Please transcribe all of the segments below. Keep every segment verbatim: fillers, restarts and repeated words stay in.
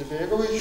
Izetbegović,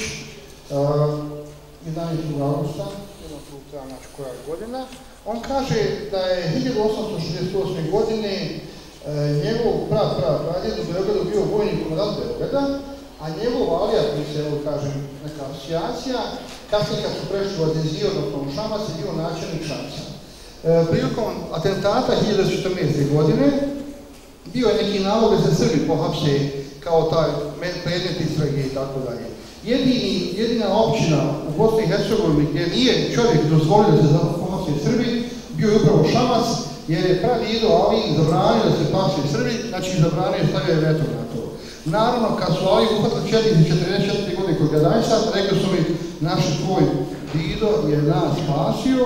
jedanaestog avgusta, jedno tu treba naći koja godina. On kaže da je hiljadu osamsto šezdeset osme. godine njegov prav prav pradjed u Beogradu bio vojni komandant Beograda, a njegov alija, koji se, evo kažem, neka asocijacija, kasnije kad su prešli u Adenziju, odnosno u Šamac, je bio načelnik Šamca. Prilikom atentata hiljadu četrnaeste. godine bio je neki nalog da se Srbi pohapse kao taj predmet istrage i tako dalje. Jedina općina u Bosni i Hercegovini gdje nije čovjek dozvolio da se pohapse Srbi, bio je upravo Šamac, jer je pradjedo Ali zabranio da se pohapse Srbi, znači zabranio stavio veto na to. Naravno, kad su Ali uhvatili četrdeset četvrte. godine kod Gadajsa, rekli su mi, naš tvoj dido je nas spasio,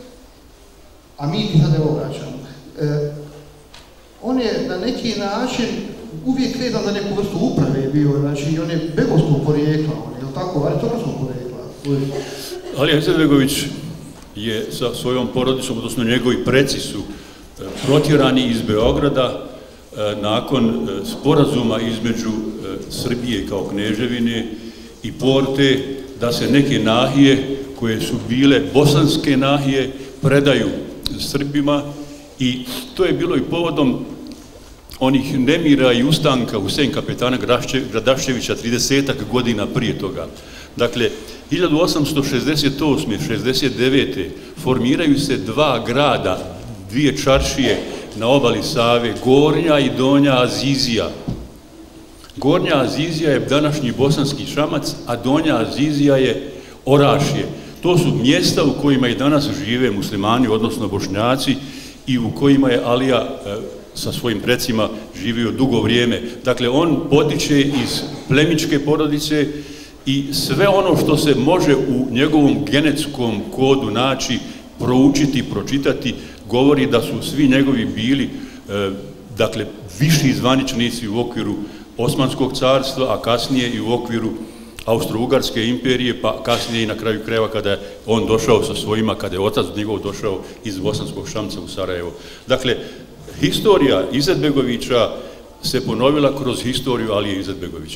a mi ti sad evo vraćamo. E, on je na neki način uvijek vezan za neku vrstu uprave bio, znači on je begovskog porijekla, on je tako, aristotelskog porijekla. Alija Izetbegović je sa svojom porodicom, odnosno njegovi preci su protjerani iz Beograda nakon sporazuma između Srbije kao kneževine i Porte da se neke nahije koje su bile bosanske nahije predaju Srbima i to je bilo i povodom onih nemira i ustanka Husein kapetana Gradaščevića tridesetak godina prije toga. Dakle, hiljadu osamsto šezdeset osme. šezdeset devete. formiraju se dva grada, dvije čaršije na obali Save, Gornja i Donja Azizija. Gornja Azizija je današnji bosanski Šamac, a Donja Azizija je Orašje. To su mjesta u kojima i danas žive muslimani, odnosno Bošnjaci, i u kojima je Alija sa svojim precima živio dugo vrijeme. Dakle, on potiče iz plemičke porodice i sve ono što se može u njegovom genetskom kodu naći, proučiti, pročitati, govori da su svi njegovi bili, dakle, viši zvaničnici u okviru Osmanskog carstva, a kasnije i u okviru Austro-Ugarske imperije, pa kasnije i na kraju krajeva kada je on došao sa svojima, kada je otac njegov došao iz Bosanskog Šamca u Sarajevo. Dakle, historija Izetbegovića se ponovila kroz historiju Alije Izetbegovića.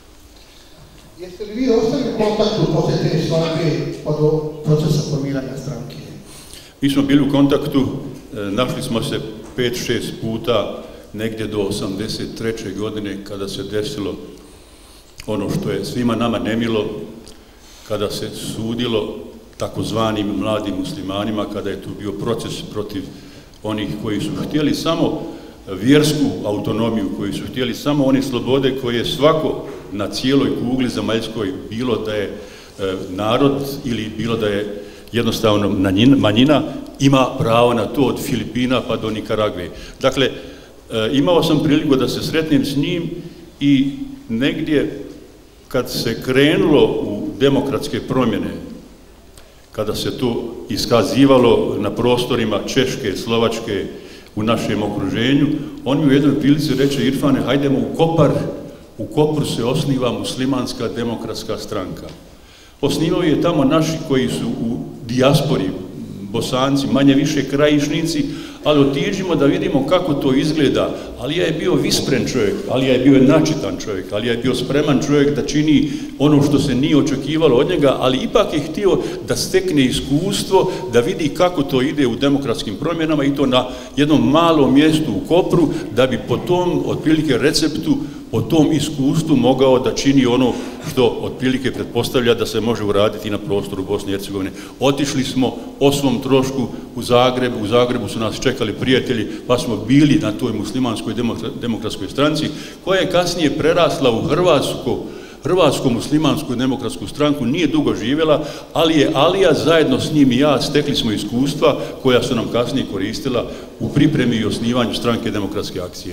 Jeste li vi ostali u kontaktu posle te svake pa do procesa formiranja stranke? Mi smo bili u kontaktu, našli smo se pet šest puta negdje do osamdeset treće. godine kada se desilo ono što je svima nama nemilo, kada se sudilo takozvanim mladim muslimanima, kada je tu bio proces protiv onih koji su htjeli samo vjersku autonomiju, koji su htjeli samo one slobode koje svako na cijeloj kugli zemaljskoj, bilo da je narod ili bilo da je jednostavno manjina, ima pravo na to od Filipina pa do Nikaragve. Dakle, imao sam priliku da se sretnem s njim i negdje kad se krenulo u demokratske promjene, kada se to iskazivalo na prostorima Češke, Slovačke, u našem okruženju, on mi u jednoj prilici reče: Irfane, hajdemo u Kopar, u Kopru se osniva muslimanska demokratska stranka. Osnivaju je tamo naši koji su u dijaspori, Bosanci, manje više krajišnici, ali otiđimo da vidimo kako to izgleda. Alija je bio vispren čovjek, Alija je bio načitan čovjek, Alija je bio spreman čovjek da čini ono što se nije očekivalo od njega, ali ipak je htio da stekne iskustvo, da vidi kako to ide u demokratskim promjenama i to na jednom malom mjestu u Kopru, da bi po tom, otprilike, receptu, po tom iskustvu mogao da čini ono što otprilike pretpostavlja da se može uraditi na prostoru Bosne i Hercegovine. Otišli smo o svom trošku u Zagreb, u Zagrebu su nas čekali prijatelji, pa smo bili na toj muslimanskoj demokratskoj stranci, koja je kasnije prerasla u Hrvatsku, Hrvatsku muslimansku demokratsku stranku, nije dugo živjela, ali je Alija zajedno s njim i ja stekli smo iskustva koja su nam kasnije koristila u pripremi i osnivanju stranke Demokratske akcije.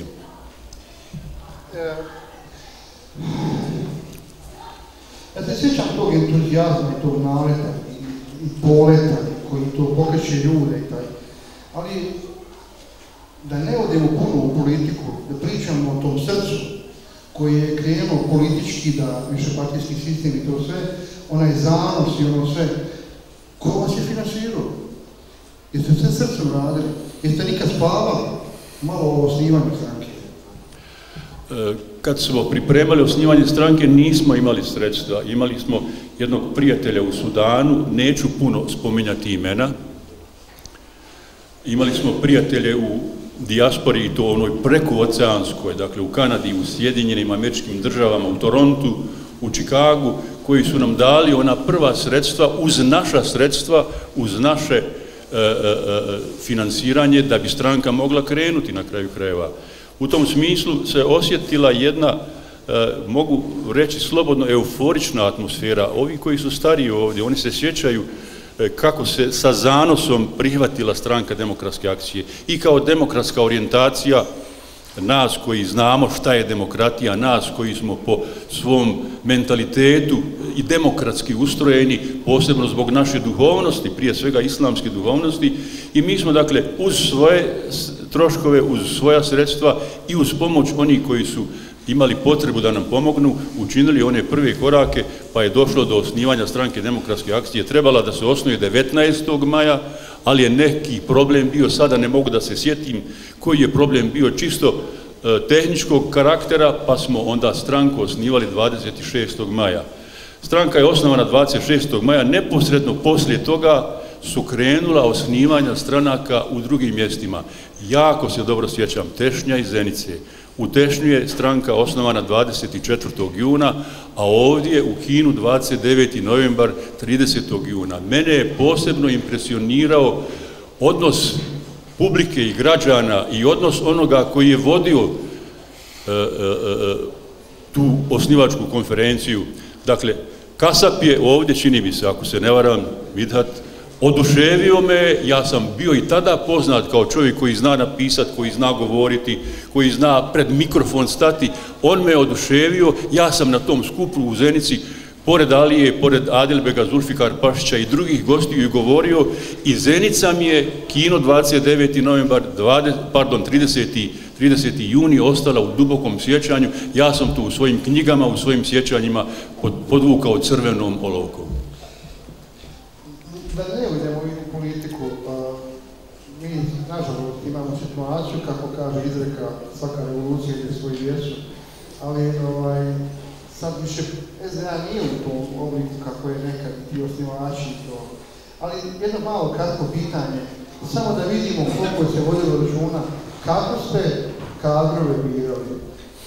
Ja se sjećam tog entuzijazma i tog naleta i poleta koji to pokreće ljude i taj, ali da ne odemo puno u politiku, da pričamo o tom srcu koji je krenuo politički, da višepartijski sistem i to sve, onaj zanos i ono sve, ko vas je finansirao? Jeste sve srcem radili? Jeste nikad spavali? Malo o osnivanju stranke. kad smo pripremali osnivanje stranke nismo imali sredstva, imali smo jednog prijatelja u Sudanu, neću puno spominjati imena, imali smo prijatelje u dijaspori i to onoj prekooceanskoj, dakle u Kanadi, u Sjedinjenim Američkim Državama, u Torontu, u Čikagu, koji su nam dali ona prva sredstva uz naša sredstva, uz naše e, e, finansiranje da bi stranka mogla krenuti na kraju krajeva. U tom smislu se osjetila jedna, e, mogu reći slobodno, euforična atmosfera. Ovi koji su stariji ovdje, oni se sjećaju e, kako se sa zanosom prihvatila stranka Demokratske akcije i kao demokratska orijentacija nas koji znamo šta je demokratija, nas koji smo po svom mentalitetu i demokratski ustrojeni, posebno zbog naše duhovnosti, prije svega islamske duhovnosti, i mi smo dakle uz svoje troškove, uz svoja sredstva i uz pomoć onih koji su imali potrebu da nam pomognu, učinili one prve korake, pa je došlo do osnivanja stranke Demokratske akcije. Trebala da se osnuje devetnaestog maja, ali je neki problem bio, sada ne mogu da se sjetim koji je problem bio, čisto e, tehničkog karaktera, pa smo onda stranku osnivali dvadeset šestog maja. Stranka je osnovana dvadeset šestog maja, neposredno poslije toga su krenula osnivanja stranaka u drugim mjestima. Jako se dobro sjećam Tešnja i Zenice. U Tešnju je stranka osnovana dvadeset četvrtog juna, a ovdje u Kinu dvadeset deveti novembar, tridesetog juna. Mene je posebno impresionirao odnos publike i građana i odnos onoga koji je vodio e, e, e, tu osnivačku konferenciju. Dakle, Kasap je ovdje, čini mi se, ako se ne varam, Vidhat, oduševio me, ja sam bio i tada poznat kao čovjek koji zna napisati, koji zna govoriti, koji zna pred mikrofon stati, on me oduševio, ja sam na tom skupu u Zenici, pored Alije, pored Adilbega, Zulfikar Pašića i drugih gostiju i govorio, i Zenica mi je Kino dvadeset deveti novembar, pardon, trideseti juni ostala u dubokom sjećanju, ja sam tu u svojim knjigama, u svojim sjećanjima podvukao crvenom olovkom. Da ne uđemo u politiku, mi nažalost imamo situaciju, kako kaže izreka, svaka revolucija ide svoju vjesu, ali ovaj, sad više S D A nije u tom obliku kako je nekad ti osnivači to. Ali jedno malo kratko pitanje, samo da vidimo koliko se vodilo računa, kako ste kadrove birali?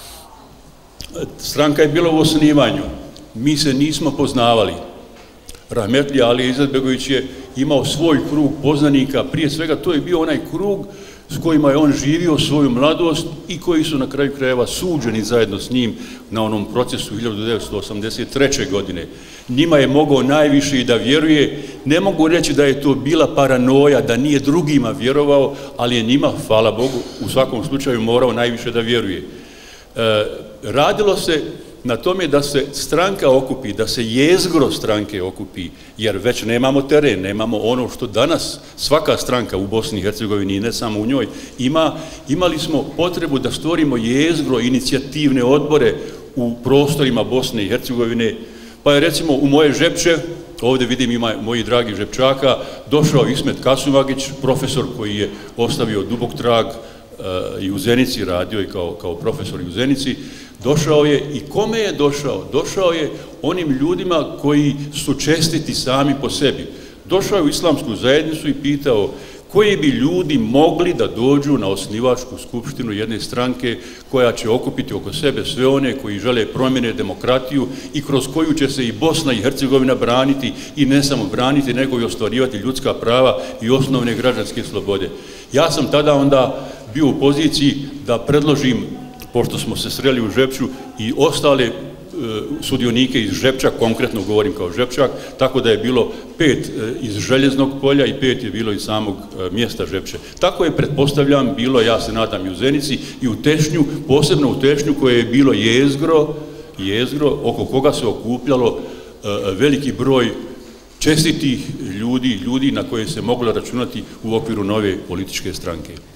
Stranka je bila u osnivanju, mi se nismo poznavali. Rahmetli Alija Izetbegović je imao svoj krug poznanika, prije svega to je bio onaj krug s kojima je on živio svoju mladost i koji su na kraju krajeva suđeni zajedno s njim na onom procesu hiljadu devetsto osamdeset treće. godine. Njima je mogao najviše i da vjeruje, ne mogu reći da je to bila paranoja, da nije drugima vjerovao, ali je njima, hvala Bogu, u svakom slučaju morao najviše da vjeruje. E, radilo se na tome da se stranka okupi, da se jezgro stranke okupi, jer već nemamo teren, nemamo ono što danas svaka stranka u Bosni i Hercegovini i ne samo u njoj ima. Imali smo potrebu da stvorimo jezgro, inicijativne odbore u prostorima Bosne i Hercegovine, pa je recimo u moje Žepče, ovdje vidim ima moji dragi Žepčaka, došao Ismet Kasumagić, profesor koji je ostavio dubok trag i u Zenici, radio i kao, kao profesor i u Zenici. Došao je i kome je došao? Došao je onim ljudima koji su čestiti sami po sebi. Došao je u islamsku zajednicu i pitao koji bi ljudi mogli da dođu na osnivačku skupštinu jedne stranke koja će okupiti oko sebe sve one koji žele promjene, demokratiju i kroz koju će se i Bosna i Hercegovina braniti i ne samo braniti, nego i ostvarivati ljudska prava i osnovne građanske slobode. Ja sam tada onda bio u poziciji da predložim, pošto smo se sreli u Žepču, i ostale e, sudionike iz Žepča, konkretno govorim kao Žepčak, tako da je bilo pet e, iz Željeznog polja i pet je bilo iz samog e, mjesta Žepče. Tako je, pretpostavljam, bilo, ja se nadam, i u Zenici i u Tešnju, posebno u Tešnju koje je bilo jezgro, jezgro oko koga se okupljalo e, veliki broj čestitih ljudi, ljudi na koje se moglo računati u okviru nove političke stranke.